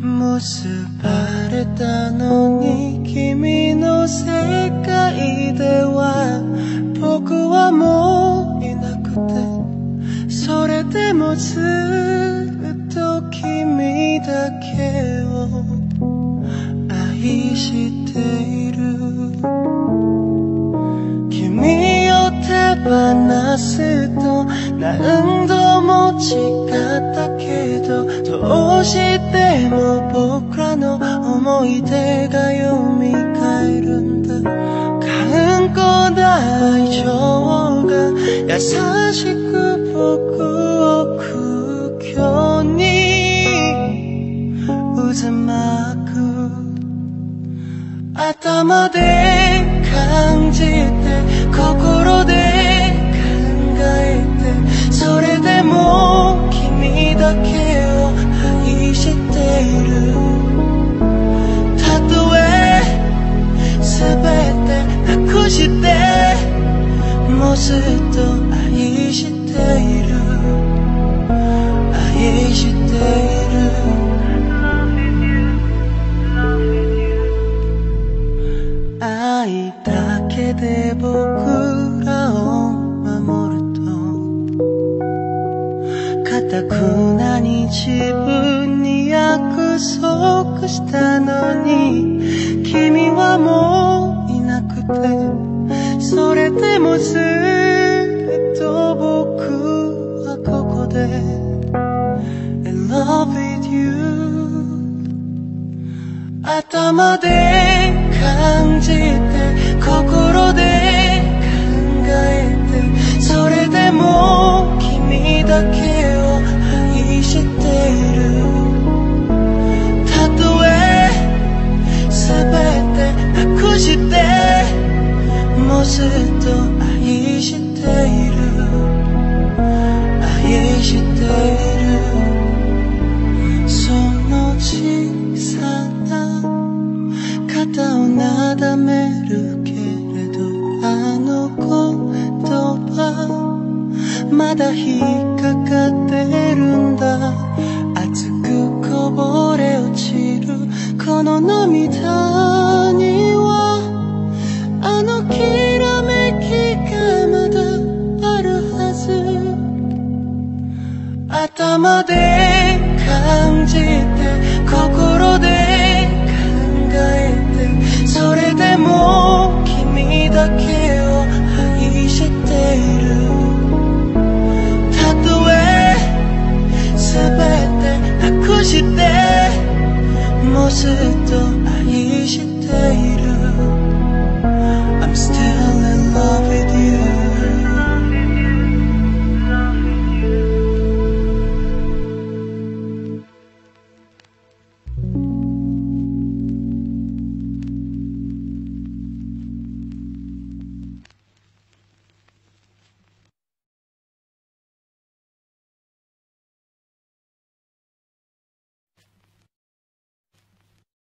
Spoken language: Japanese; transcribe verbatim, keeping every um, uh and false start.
結ばれたのに君の世界では僕はもういなくて、それでもずっと君だけを愛している。君を手放すと何度も違ったけど、どうしても僕らの思い出が蘇るんだ。頑固な愛情が優しく僕を苦境に渦巻く。頭で感じて心で考えて、それでも君だけを愛している。たとえ全てなくしてもずっと愛している、愛している。愛だけで僕らを守ると、かたくなに自分に約束したのに、君はもういなくて、それでもずっと僕はここで In love with you。 頭で感じて心で考えて、それでも君だけを愛している。たとえ全てなくしてもずっと愛している、愛している。その小さな肩をなだめるけれど、あの言葉まだ引っかかってるんだ。熱くこぼれ落ちるこの涙には、あのきらめきがまだあるはず。頭で感じて心で考えて、それでも君だけを愛している。たとえ全てなくしてもずっと愛している。